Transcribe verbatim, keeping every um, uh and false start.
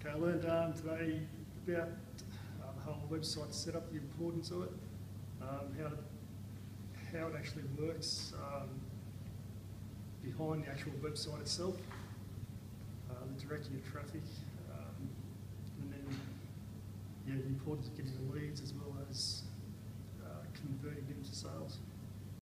Okay, I learned um, today about uh, the whole website setup, the importance of it, um, how to, how it actually works um, behind the actual website itself, uh, the directing of traffic, um, and then yeah, the importance of getting the leads as well as uh, converting them to sales.